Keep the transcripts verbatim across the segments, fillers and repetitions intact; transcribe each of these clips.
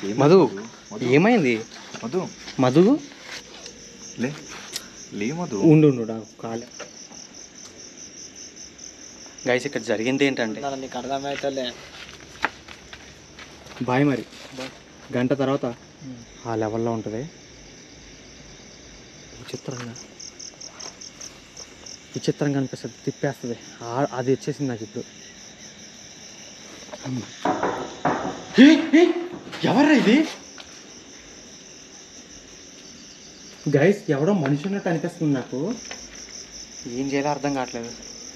మధు ఏమైంది? మధు మధు లే లే మధు ఉండు ఉండు కాలే. గైస్ ఇక్కడ జరిగింది ఏంటంటే నీకు అర్థమవుతలే బాయ్ మరి గంట తర్వాత ఆ లెవెల్లో ఉంటుంది. విచిత్రంగా విచిత్రంగా అనిపిస్తుంది, తిప్పేస్తుంది. అది వచ్చేసింది నాకు ఇప్పుడు. ఎవరా ఇది? గైస్ ఎవడో మనిషి ఉన్నట్టు అనిపిస్తుంది నాకు. ఏం చేయాలో అర్థం కావట్లేదు.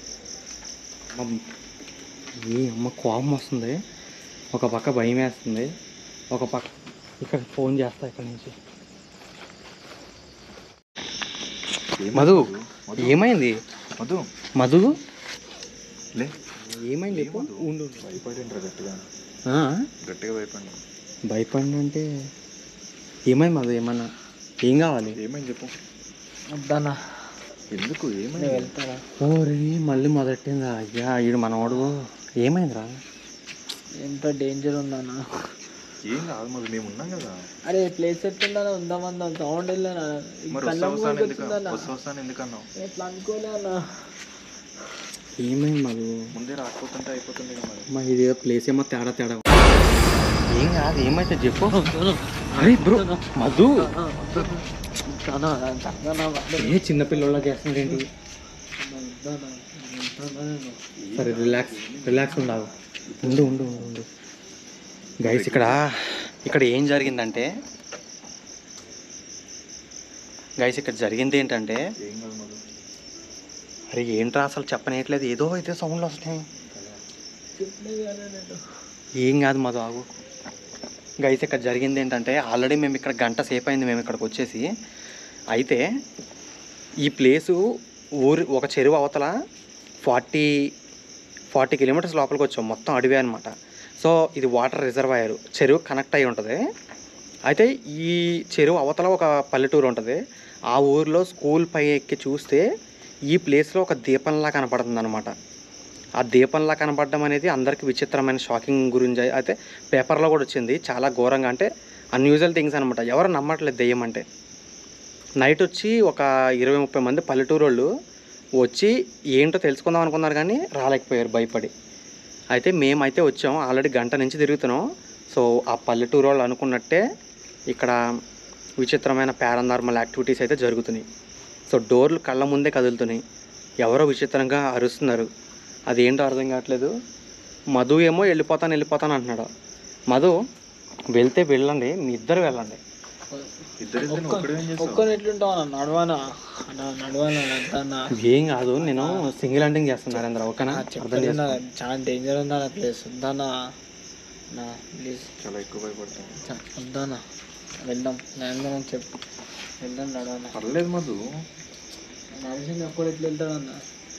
ఏ అమ్మ కోపం వస్తుంది, ఒక పక్క భయం వేస్తుంది, ఒక పక్క ఇక్కడ ఫోన్ చేస్తా ఇక్కడ నుంచి. మధు ఏమైంది? మధు మధు లే ఏమైంది? ఉండు భయపడిండ్రా గట్టిగా గట్టిగా భయపడి. భయపడి అంటే ఏమైంది మధు? ఏమన్నా ఏం కావాలి? ఏమైంది చెప్పు. వద్దానా ఎందుకు ఏమైంది? వెళ్తారా? ఓరే మళ్ళీ మొదటిందా? అయ్యా ఈడు మనోడు. ఏమైందిరా? ఎంత డేంజర్ ఉందన్నా. ఏం కాదు మరి, మేము ఉన్నాం కదా. అరే ప్లేస్ ఎట్టుందా? ఉందామన్నా సౌండ్ వెళ్ళానా? ఎందుకన్నావు? ఎట్లా అనుకోలే అన్న. ఏమైంది మధు? ముందే రాకపోతుంటే అయిపోతుంది కదా. మా ఇది ప్లేస్ ఏమో తేడా తేడా. ఏం కాదు, ఏమైతే చెప్పు. అరే బ్రో మధు ఏ చిన్నపిల్లలా చేస్తున్నాడు ఏంటి? సరే రిలాక్స్ రిలాక్స్ ఉండాలి. ఉండు ఉండు ఉండు గైస్ ఇక్కడ ఇక్కడ ఏం జరిగిందంటే గైస్ ఇక్కడ జరిగింది ఏంటంటే అరే ఏంట్రా అసలు చెప్పనేయట్లేదు, ఏదో అయితే సౌండ్లు వస్తున్నాయి. ఏం కాదు మధు ఆగు. గైస్ ఇక్కడ జరిగింది ఏంటంటే ఆల్రెడీ మేము ఇక్కడ గంట సేపు అయింది మేము ఇక్కడికి వచ్చేసి. అయితే ఈ ప్లేసు ఊరు ఒక చెరువు అవతల ఫార్టీ ఫార్టీ కిలోమీటర్స్ లోపలికి వచ్చాం. మొత్తం అడవి అనమాట. సో ఇది వాటర్ రిజర్వాయర్, చెరువు కనెక్ట్ అయి ఉంటుంది. అయితే ఈ చెరువు అవతల ఒక పల్లెటూరు ఉంటుంది. ఆ ఊరిలో స్కూల్ పై ఎక్కి చూస్తే ఈ ప్లేస్లో ఒక దీపంలా కనపడుతుంది అనమాట. ఆ దీపంలా కనపడడం అనేది అందరికీ విచిత్రమైన షాకింగ్ గురించి అయితే పేపర్లో కూడా వచ్చింది. చాలా ఘోరంగా అంటే అన్యూజువల్ థింగ్స్ అనమాట. ఎవరు నమ్మట్లేదు దెయ్యం అంటే. నైట్ వచ్చి ఒక ఇరవై ముప్పై మంది పల్లెటూరు వాళ్ళు వచ్చి ఏంటో తెలుసుకుందాం అనుకున్నారు కానీ రాలేకపోయారు భయపడి. అయితే మేమైతే వచ్చాము, ఆల్రెడీ గంట నుంచి తిరుగుతున్నాం. సో ఆ పల్లెటూరు వాళ్ళు అనుకున్నట్టే ఇక్కడ విచిత్రమైన పారానార్మల్ యాక్టివిటీస్ అయితే జరుగుతున్నాయి. సో డోర్లు కళ్ళ ముందే కదులుతున్నాయి, ఎవరో విచిత్రంగా అరుస్తున్నారు. అదేంటో అర్థం కావట్లేదు. మధు ఏమో వెళ్ళిపోతాను వెళ్ళిపోతాను అంటున్నాడు. మధు వెళ్తే వెళ్ళండి, మీ ఇద్దరు వెళ్ళండి. ఒక్కరు ఎట్లుంటావు అన్న? నడవానా నడవానా? ఏం కాదు, నేను సింగిల్ హ్యాండింగ్ చేస్తాను నరేంద్ర, ఓకేనా? అర్థం చేస్తున్నా. చాలా డేంజర్ ఉందా ప్లేస్. వద్దానా ప్లీజ్, చాలా ఎక్కువ భయపడతాను. వద్దానా వెళ్దాం. నేను చెప్పు వెళ్దాం. నడవానా? పర్లేదు మధు. మనిషిని ఒక్కడు ఎట్లా వెళ్తాడన్న?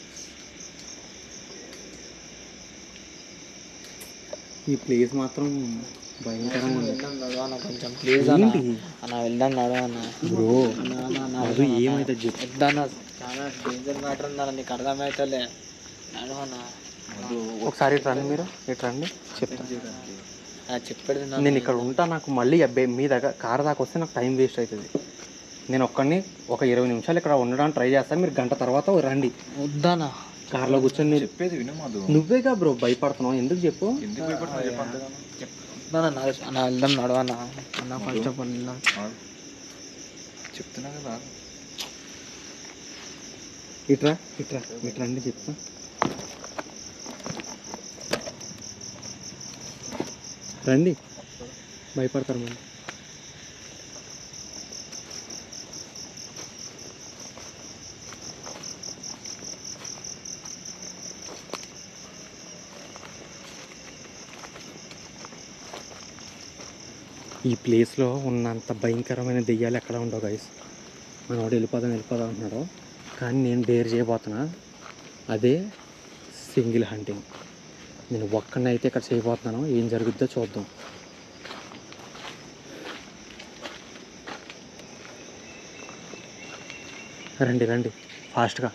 ఈ ప్లేస్ మాత్రం భయంకరంగా ఉంది. కొంచెం ప్లీజ్ అన్న వెళ్దాం. నడవన్నా బ్రో, అది ఏమైతే చెప్పు. వద్దన్నా, చాలా డేంజర్ మ్యాటర్ ఉందా, నీకు అర్థమవుతలే. నడవన్నా ఒకసారి ఇటు రండి, మీరు ఇటు రండి చెప్తాను. చెప్పేది నేను ఇక్కడ ఉంటా, నాకు మళ్ళీ అబ్బాయి మీ దగ్గర కార్ దాకా వస్తే నాకు టైం వేస్ట్ అవుతుంది. నేను ఒక్కడిని ఒక ఇరవై నిమిషాలు ఇక్కడ ఉండడానికి ట్రై చేస్తాను, మీరు గంట తర్వాత రండి. వద్దానా కార్లో కూర్చొని చెప్పేది వినమాదు. నువ్వేగా బ్రో భయపడుతున్నావు, ఎందుకు చెప్పు. ఎందుకు భయపడుతున్నావు చెప్పండి. అన్న వెళ్దాం. నడవన్నా అన్న, ఫస్ట్ ఆఫ్ ఆల్ వెళ్దాం. చెప్తున్నా కదా. ఇట్రా ఇట్రా ఇట్రా అండి చెప్తా. రండి, భయపడతారు మళ్ళీ. ఈ ప్లేస్లో ఉన్నంత భయంకరమైన దెయ్యాలు ఎక్కడ ఉండవు గైస్. మనవాడు వెళ్ళిపోదాం వెళ్ళిపోదాం అంటున్నాడు, కానీ నేను డేర్ చేయబోతున్నా. అదే సింగిల్ హంటింగ్. నేను ఒక్కడిని అయితే ఇక్కడ చేయబోతున్నాను, ఏం జరుగుద్దో చూద్దాం. రండి రండి ఫాస్ట్గా.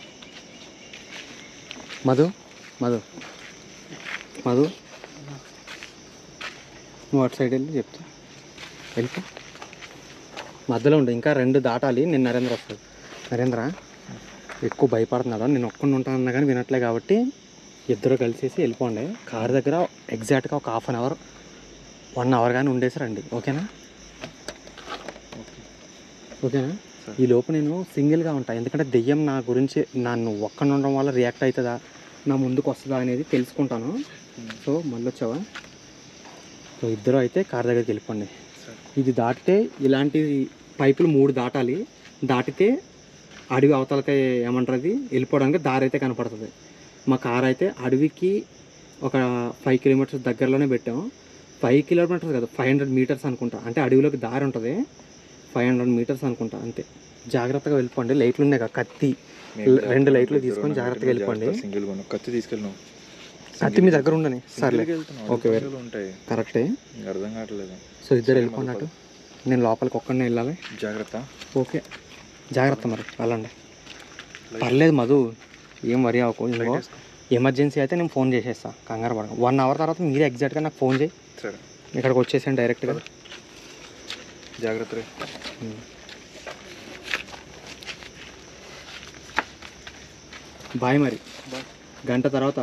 మధు మధు మధు నువ్వు అటు సైడ్ వెళ్ళి చెప్తా. వెళ్ళిపో. మధ్యలో ఉండు, ఇంకా రెండు దాటాలి. నేను నరేంద్ర వస్తాడు. నరేంద్ర ఎక్కువ భయపడుతున్నాడు, నేను ఒక్కడిని ఉంటానన్నా కానీ వినట్లే, కాబట్టి ఇద్దరు కలిసేసి వెళ్ళిపోండి. కారు దగ్గర ఎగ్జాక్ట్గా ఒక half an hour one hour కానీ ఉండేసి రండి. ఓకేనా? ఓకేనా? ఈ లోపు నేను సింగిల్గా ఉంటాను, ఎందుకంటే దెయ్యం నా గురించి నన్ను ఒక్కడిని ఉండడం వల్ల రియాక్ట్ అవుతుందా, నా ముందుకు వస్తుందా అనేది తెలుసుకుంటాను. సో మళ్ళీ వచ్చావా? సో ఇద్దరు అయితే కార్ దగ్గరికి వెళ్ళిపోండి. ఇది దాటితే ఇలాంటి పైపులు మూడు దాటాలి. దాటితే అడవి అవతలకి ఏమంటారు అది వెళ్ళిపోవడానికి దారి అయితే కనపడుతుంది. మా కార్ అయితే అడవికి ఒక ఫైవ్ కిలోమీటర్స్ దగ్గరలోనే పెట్టాము. ఫైవ్ కిలోమీటర్స్ కదా, ఫైవ్ హండ్రెడ్ మీటర్స్ అనుకుంటా. అంటే అడవిలోకి దారి ఉంటుంది, ఫైవ్ హండ్రెడ్ మీటర్స్ అనుకుంటా అంతే. జాగ్రత్తగా వెళ్ళిపోండి. లైట్లు ఉన్నాయి కదా, కత్తి రెండు లైట్లు తీసుకొని జాగ్రత్తగా వెళ్ళిపోండి. కత్తి తీసుకెళ్ళినాం. కత్తి మీ దగ్గర ఉండని. సర్లే, ఓకే, ఉంటాయి, కరెక్టే. అర్థం కావట్లేదు. సో ఇద్దరు వెళ్ళిపోయినట్టు, నేను లోపలికి ఒక్కడనే వెళ్ళాలి. జాగ్రత్త. ఓకే, జాగ్రత్త. మరి వెళ్ళండి. పర్లేదు మధు, ఏం వరి అవ్వకు. ఇంకో ఎమర్జెన్సీ అయితే నేను ఫోన్ చేసేస్తాను, కంగారు పడక. వన్ అవర్ తర్వాత మీరే ఎగ్జాక్ట్గా నాకు ఫోన్ చేయి. సరే, ఇక్కడికి వచ్చేసాను డైరెక్ట్గా. జాగ్రత్త. బాయ్. మరి గంట తర్వాత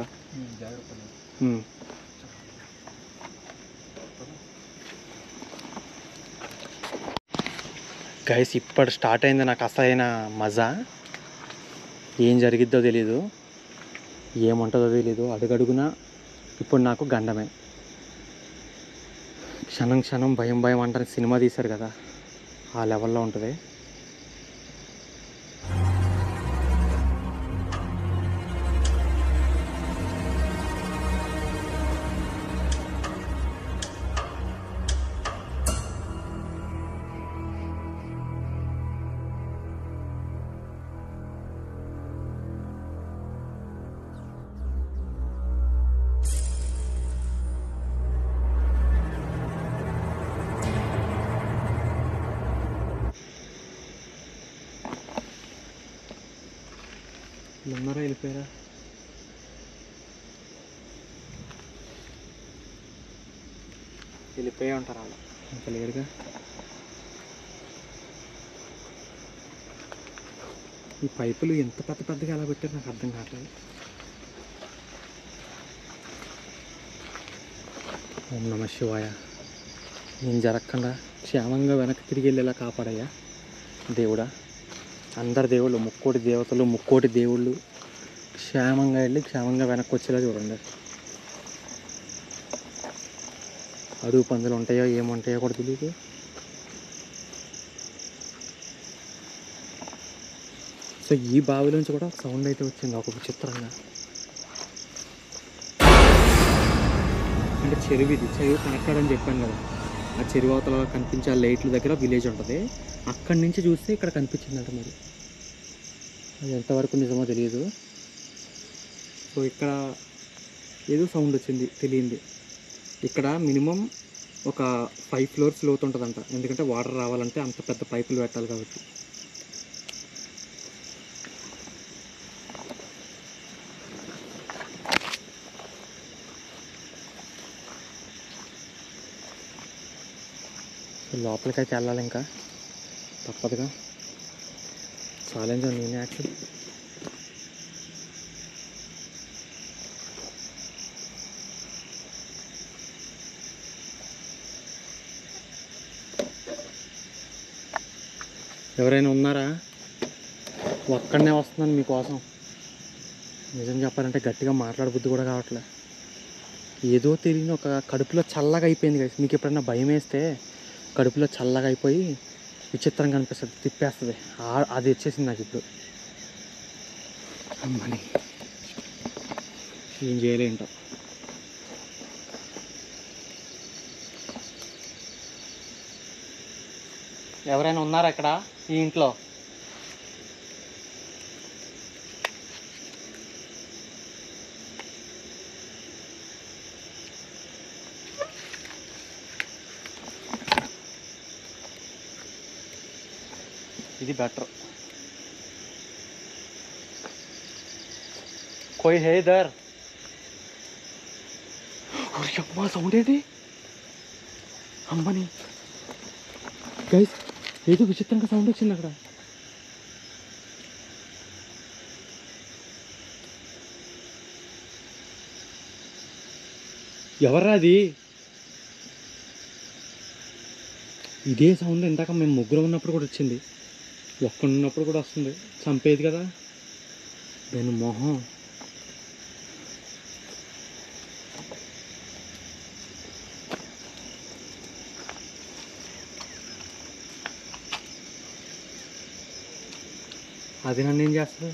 గైస్ ఇప్పుడు స్టార్ట్ అయింది నాకు అసలైన మజా. ఏం జరిగిద్దో తెలీదు, ఏముంటుందో తెలీదు. అడుగడుగునా ఇప్పుడు నాకు గండమే. క్షణం క్షణం భయం భయం అంటారు, సినిమా తీశారు కదా, ఆ లెవెల్లో ఉంటుంది. ఉన్నారా, వెళ్ళిపోయారా? వెళ్ళిపోయా ఉంటారు అలా, ఇంకా లేరుగా. ఈ పైపులు ఎంత పెద్ద పెద్దగా ఎలా పెట్టారు నాకు అర్థం కావట్లేదు. ఓం నమ శివాయ. నేను జరగకుండా క్షేమంగా వెనక్కి తిరిగి వెళ్ళేలా కాపాడయ్యా దేవుడా. అందరు దేవుళ్ళు, ముక్కోటి దేవతలు, ముక్కోటి దేవుళ్ళు క్షేమంగా వెళ్ళి క్షేమంగా వెనక్కి వచ్చేలా చూడండి. అడుగు పందులు ఉంటాయో ఏముంటాయో కూడా తెలియదు. సో ఈ బావి నుంచి కూడా సౌండ్ అయితే వచ్చింది ఒక విచిత్రంగా. అంటే చెరువు, ఇది చెరువు కనెక్టెడ్ అని చెప్పాను కదా, ఆ చెరువు అవతల కనిపించే ఆ లైట్ల దగ్గర విలేజ్ ఉంటుంది. అక్కడి నుంచి చూస్తే ఇక్కడ కనిపించిందంట. మరి అది ఎంతవరకు నిజమో తెలియదు. సో ఇక్కడ ఏదో సౌండ్ వచ్చింది, తెలియంది. ఇక్కడ మినిమం ఒక ఫైవ్ ఫ్లోర్స్ లోతు ఉంటుందంట, ఎందుకంటే వాటర్ రావాలంటే అంత పెద్ద పైపులు పెట్టాలి కాబట్టి. లోపలికైతే వెళ్ళాలి, ఇంకా తప్పదుగా. ఛాలెంజ్ నేను యాక్చువల్లీ ఎవరైనా ఉన్నారా? ఒక్కడనే వస్తున్నాను మీకోసం. నిజం చెప్పాలంటే గట్టిగా మాట్లాడబుద్ధి కూడా కావట్లే. ఏదో తెలియని ఒక కడుపులో చల్లగా అయిపోయింది కదా. మీకు ఎప్పుడైనా భయం వేస్తే కడుపులో చల్లగా అయిపోయి విచిత్రంగా అనిపిస్తుంది, తిప్పేస్తుంది. అది వచ్చేసింది నాకు ఇప్పుడు. అమ్మని ఏం చేయలేంటో. ఎవరైనా ఉన్నారా ఇక్కడ ఈ ఇంట్లో? ఇది బెటర్. కోయి హే ఇధర్. అమ్మా సౌండ్ ఏది? అమ్మని గైస్ ఏదో విచిత్రంగా సౌండ్ వచ్చింది అక్కడ. ఎవర్రా అది? ఇదే సౌండ్ ఇందాక మేము ముగ్గురు ఉన్నప్పుడు కూడా వచ్చింది, ఒక్కడు ఉన్నప్పుడు కూడా వస్తుంది. చంపేది కదా దాని మొహం. అది నన్ను ఏం చేస్తుంది?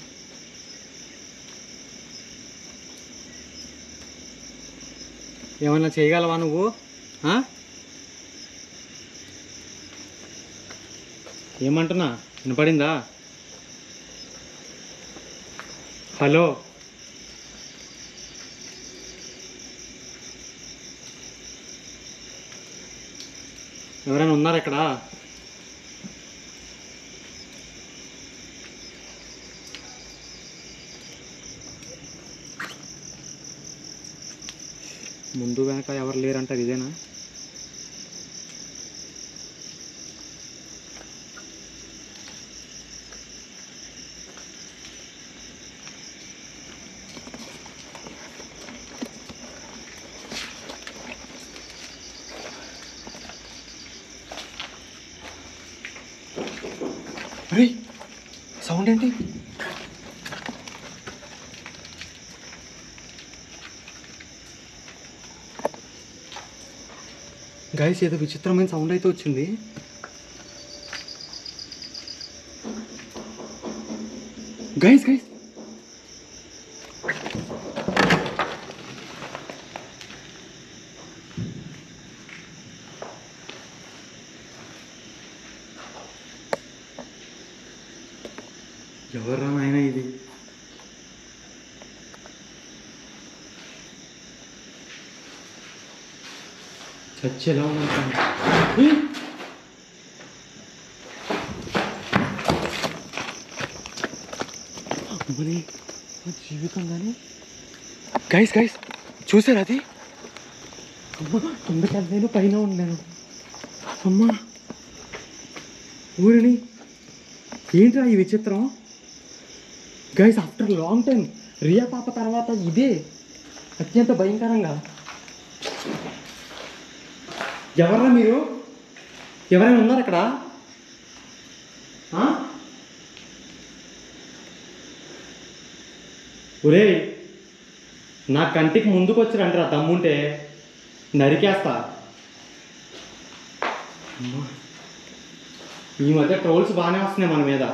ఏమన్నా చేయగలవా నువ్వు? ఏమంటున్నా వినపడిందా? హలో, ఎవరైనా ఉన్నారా ఇక్కడ? ముందు వెనక ఎవరు లేరంటారు, ఇదేనా? అరే సౌండ్ ఏంటి? గైస్ ఏదో విచిత్రమైన సౌండ్ అయితే వచ్చింది. గైస్ గైస్ ఎవర్రా నాయనా ఇది? చచ్చేలా ఉన్నాను. అమ్మని జీవితం కానీ. గైస్ గైస్ చూసారు అది? అమ్మ కిందకి నేను పైన ఉన్నాను. అమ్మ ఊరిని ఏంట్రా ఈ విచిత్రం? Guys after long time Riya పాప తర్వాత ఇదే అత్యంత భయంకరంగా. ఎవర్రా మీరు? ఎవరైనా ఉన్నారు అక్కడ? ఒరే నా కంటికి ముందుకు వచ్చి రండిరా, దమ్ముంటే నరికేస్తా. ఈ మధ్య ట్రోల్స్ బాగానే వస్తున్నాయి మన మీద.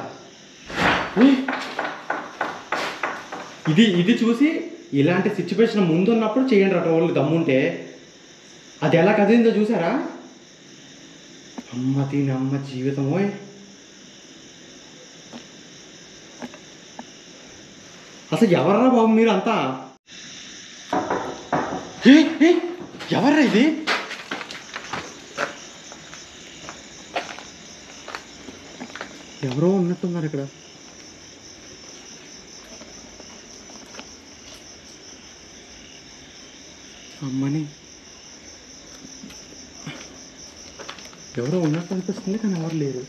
ఇది ఇది చూసి ఇలాంటి సిచ్యువేషన్ ముందున్నప్పుడు చేయండి రా ట్రోల్, దమ్ముంటే. అది ఎలా కదిలిందో చూసారా? అమ్మ తిని అమ్మ జీవితమో. అసలు ఎవర్రా బాబు మీరు అంతా? ఎవర్రా ఇది? ఎవరో ఉన్నట్టున్నారు ఇక్కడ. అమ్మని ఎవరో ఉన్నట్టు అనిపిస్తుంది కానీ ఎవరు లేరు.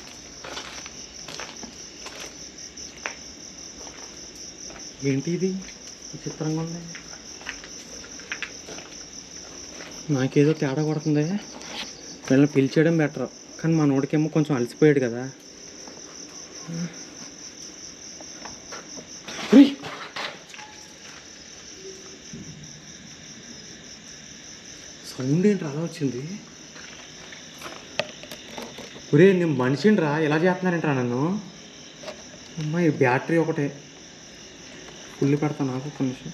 ఏంటి ఇది విచిత్రంగా ఉంది? నాకేదో తేడా కొడుతుంది. వీళ్ళని పిలిచేయడం బెటర్, కానీ మా నోడికేమో కొంచెం అలసిపోయాడు కదా. సౌండ్ ఏంటి అలా వచ్చింది? ఒరే నేను మనిషిని రా, ఎలా చేస్తున్నారేంట్రా నన్ను? అమ్మాయి బ్యాటరీ ఒకటే ఫుల్ పెడతా నాకు ఒక నిమిషం.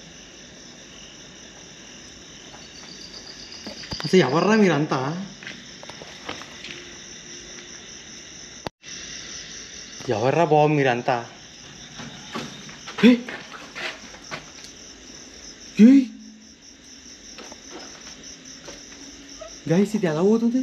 అసలు ఎవర్రా మీరంతా? ఎవర్రా బాబు మీరంతా? గైస్ ఇది ఎలా పోతుంది?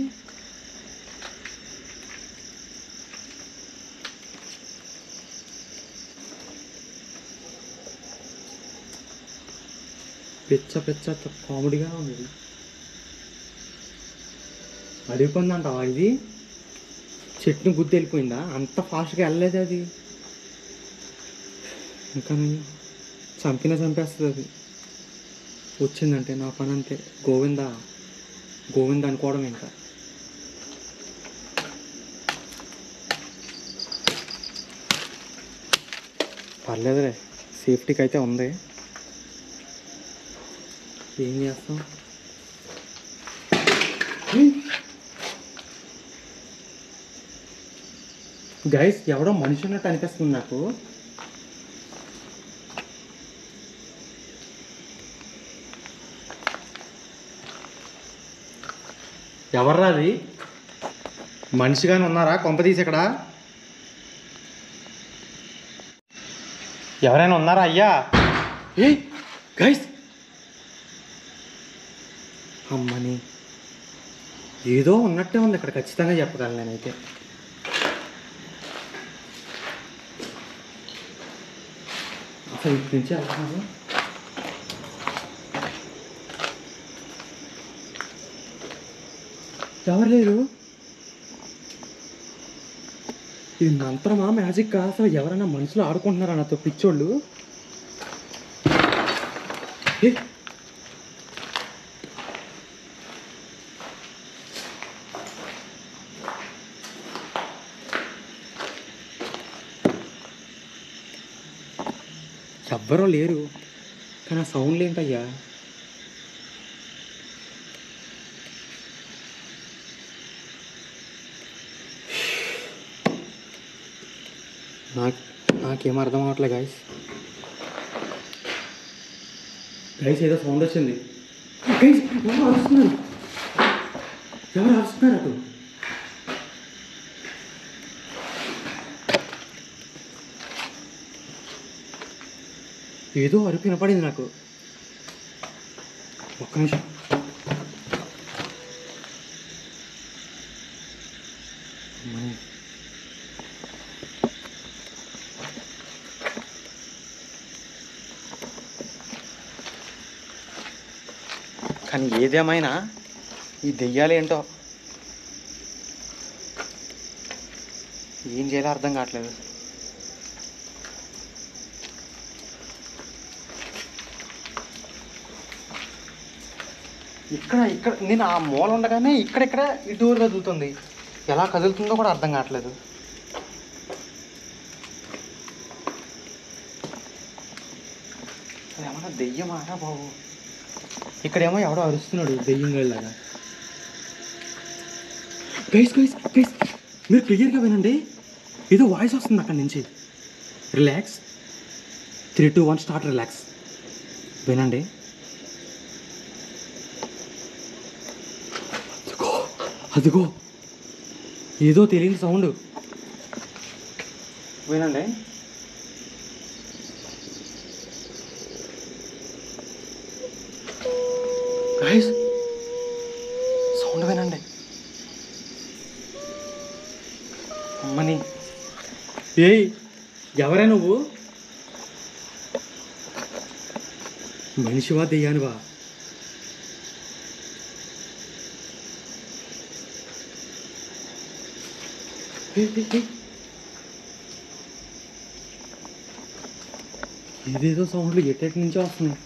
పిచ్చ పిచ్చ కామెడీగా ఉంది. అడిగిపోయిందంటావా ఇది? చెట్టుని గుద్ది వెళ్ళిపోయిందా? అంత ఫాస్ట్గా వెళ్ళలేదు అది. ఇంకా చంపినా చంపేస్తుంది అది. వచ్చిందంటే నా పని అంతే. గోవిందా గోవింద అనుకోవడం ఇంకా. పర్లేదులే, సేఫ్టీకి అయితే ఉంది. ఏం చేస్తాం? గైస్ ఎవడో మనిషి ఉన్నట్టు అనిపిస్తుంది నాకు. ఎవర్రా అది? మనిషిగానే ఉన్నారా కొంపదీసి ఇక్కడ? ఎవరైనా ఉన్నారా అయ్యా? ఏ గైస్, అమ్మని ఏదో ఉన్నట్టే ఉంది ఇక్కడ, ఖచ్చితంగా చెప్పగలను నేనైతే. అసలు ఇటు నుంచి వెళ్తున్నాను. ఎవరు లేరు. ఇది మంత్రమా మ్యాజిక్ కా? అసలు ఎవరైనా మనుషులు ఆడుకుంటున్నారా నాతో పిచ్చోళ్ళు? ఎవ్వరూ లేరు కానీ ఆ సౌండ్లు ఏంటయ్యా? నాకు నాకేం అర్థం అవ్వట్లే గైస్. గైస్ ఏదో సౌండ్ వచ్చింది. గైస్ ఎవరు అరుస్తున్నారు? ఎవరు అరుస్తున్నారు అటు? ఏదో అరుపు వినపడింది నాకు. ఒక్క నిమిషం. కానీ ఏదేమైనా ఈ దెయ్యాలు ఏంటో ఏం చేయాలో అర్థం కావట్లేదు. ఇక్కడ ఇక్కడ నేను ఆ మూల ఉండగానే ఇక్కడెక్కడ ఈ డోర్ కదులుతుంది. ఎలా కదులుతుందో కూడా అర్థం కావట్లేదు. ఏమన్నా దెయ్యమారా బాబు? ఇక్కడేమో ఎవడో అరుస్తున్నాడు దెయ్యం గళ్ళలాగా. గైస్ గైస్ గైస్ మీరు క్లియర్గా వినండి. ఏదో వాయిస్ వస్తుంది అక్కడి నుంచి. Relax, three two one start. Relax, వినండి. అదిగో ఏదో తెలియని సౌండ్ వినండి. గైస్ సౌండ్ వినండి. అమ్మని ఏయ్ ఎవరే నువ్వు? మనిషివా దెయ్యానివా? ఇదేదో సౌండ్లు ఎట్టెట్ నుంచో వస్తున్నాయి.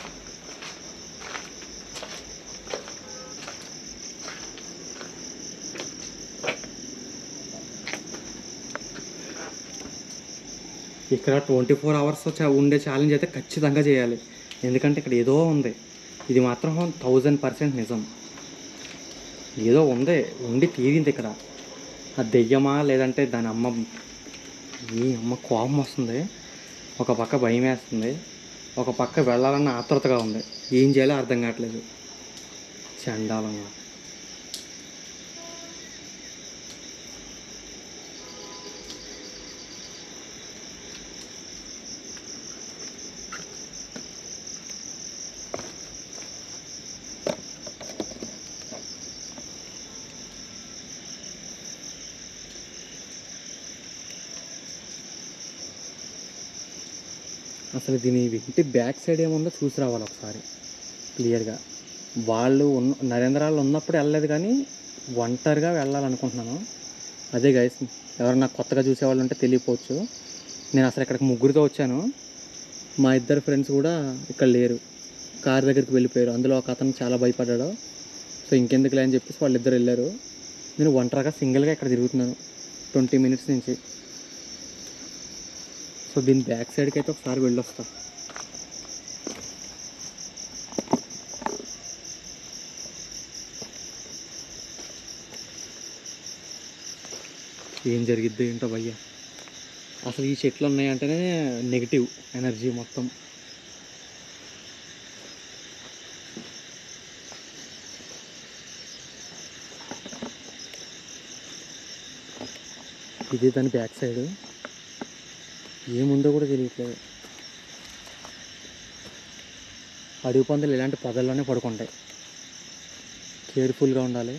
ఇక్కడ ట్వంటీ ఫోర్ అవర్స్ ఉండే ఛాలెంజ్ అయితే ఖచ్చితంగా చేయాలి. ఎందుకంటే ఇక్కడ ఏదో ఉంది. ఇది మాత్రం థౌజండ్ పర్సెంట్ నిజం. ఏదో ఉంది, ఉండి తీరింది ఇక్కడ. ఆ దెయ్యమా లేదంటే దాని అమ్మ? ఈ అమ్మ కోపం వస్తుంది, ఒక పక్క భయం వేస్తుంది, ఒక పక్క వెళ్ళాలన్న ఆతృతగా ఉంది. ఏం చేయాలో అర్థం కావట్లేదు. చండాలంగా. అసలు దీని ఇంటి బ్యాక్ సైడ్ ఏముందో చూసి రావాలి ఒకసారి క్లియర్గా. వాళ్ళు ఉన్న నరేంద్రాలు ఉన్నప్పుడు వెళ్ళలేదు కానీ ఒంటరిగా వెళ్ళాలనుకుంటున్నాను. అదే గైస్, ఎవరన్నా కొత్తగా చూసేవాళ్ళు ఉంటే తెలియపోవచ్చు. నేను అసలు ఇక్కడికి ముగ్గురితో వచ్చాను. మా ఇద్దరు ఫ్రెండ్స్ కూడా ఇక్కడ లేరు, కార్ దగ్గరికి వెళ్ళిపోయారు. అందులో ఒక అతను చాలా భయపడ్డాడు. సో ఇంకెందుకులే అని చెప్పేసి వాళ్ళిద్దరు వెళ్ళారు. నేను ఒంటరిగా సింగిల్గా ఇక్కడ తిరుగుతున్నాను ట్వంటీ మినిట్స్ నుంచి. సో దీని బ్యాక్ సైడ్కి అయితే ఒకసారి వెళ్ళొస్తా. ఏం జరిగిద్దో ఏంటో భయ్యా. అసలు ఈ చెట్లు ఉన్నాయంటేనే నెగిటివ్ ఎనర్జీ మొత్తం. ఇది దాని బ్యాక్ సైడ్, ఏముందో కూడా తెలియట్లేదు. అడవి పందులు ఇలాంటి పొదల్లోనే పడుకుంటాయి, కేర్ఫుల్గా ఉండాలి.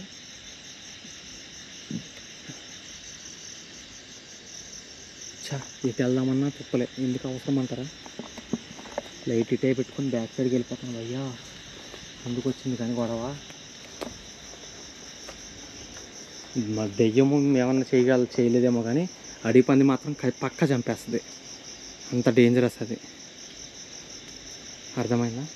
చా ఇటు వెళ్దామన్నా తిప్పలే, ఎందుకు అవసరం అంటారా? లైట్ ఇటే పెట్టుకొని బ్యాక్ సైడ్కి వెళ్ళిపోతాను అయ్యా. అందుకు వచ్చింది కానీ గొడవ. మా దెయ్యము ఏమన్నా చేయగల చేయలేదేమో కానీ అడవి పంది మాత్రం పక్క చంపేస్తుంది, అంత డేంజరస్ అది. అర్థమైందా?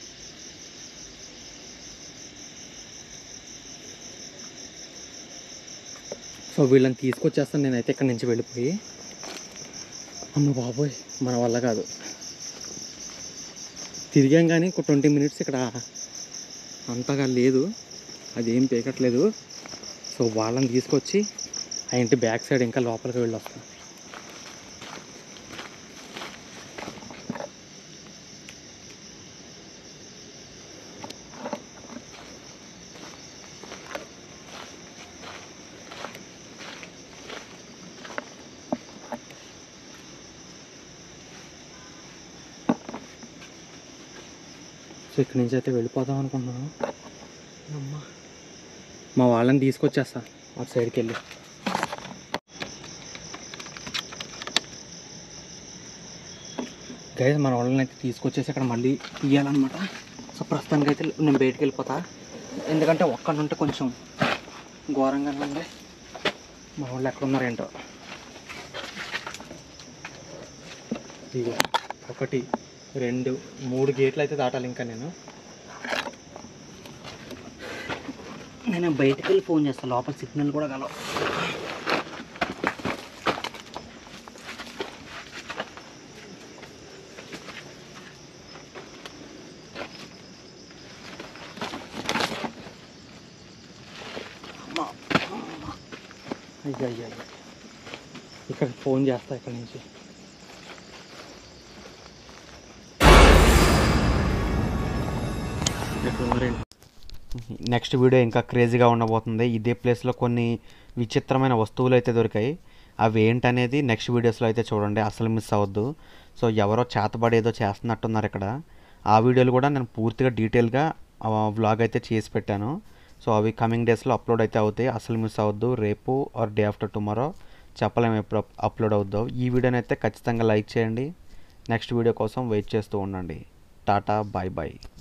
సో వీళ్ళని తీసుకొచ్చేస్తాను నేనైతే ఇక్కడి నుంచి వెళ్ళిపోయి. అమ్మ బాబోయ్, మన వల్ల కాదు. తిరిగాం కానీ ఒక ట్వంటీ మినిట్స్ ఇక్కడ అంతగా లేదు, అదేం పేకట్లేదు. సో వాళ్ళని తీసుకొచ్చి ఆ ఇంటి బ్యాక్ సైడ్ ఇంకా లోపలికి వెళ్ళి వస్తాం. సో ఇక్కడి నుంచి అయితే వెళ్ళిపోదాం అనుకుంటున్నాను. అమ్మా, మా వాళ్ళని తీసుకొచ్చేస్తా అటు సైడ్కి వెళ్ళి. గైస్ మన వాళ్ళని అయితే తీసుకొచ్చేసి అక్కడ మళ్ళీ తీయాలన్నమాట. సో ప్రస్తుతానికి అయితే నేను బయటికి వెళ్ళిపోతా, ఎందుకంటే ఒక్కడి ఉంటే కొంచెం ఘోరంగానే ఉంది. మా వాళ్ళు ఎక్కడ ఉన్నారేంటో. ఇదిగో ఒకటి రెండు మూడు గేట్లు అయితే దాటాలి ఇంకా. నేను నేను బయటికి వెళ్ళి ఫోన్ చేస్తాను, లోపల సిగ్నల్ కూడా కలవు. అయ్యా అయ్యా ఇక్కడ ఫోన్ చేస్తా ఇక్కడ నుంచి. నెక్స్ట్ వీడియో ఇంకా క్రేజీగా ఉండబోతుంది. ఇదే ప్లేస్లో కొన్ని విచిత్రమైన వస్తువులు అయితే దొరికాయి. అవి ఏంటనేది నెక్స్ట్ వీడియోస్లో అయితే చూడండి, అసలు మిస్ అవ్వద్దు. సో ఎవరో చేతబడి ఏదో చేస్తున్నట్టున్నారు ఇక్కడ. ఆ వీడియోలు కూడా నేను పూర్తిగా డీటెయిల్గా వ్లాగ్ అయితే చేసి పెట్టాను. సో అవి కమింగ్ డేస్లో అప్లోడ్ అయితే అవుతాయి, అసలు మిస్ అవ్వద్దు. రేపు ఆర్ డే ఆఫ్టర్ టుమారో చెప్పలేము ఎప్పుడు అప్లోడ్ అవుద్దో. ఈ వీడియోని అయితే ఖచ్చితంగా లైక్ చేయండి. నెక్స్ట్ వీడియో కోసం వెయిట్ చేస్తూ ఉండండి. టాటా, బాయ్ బాయ్.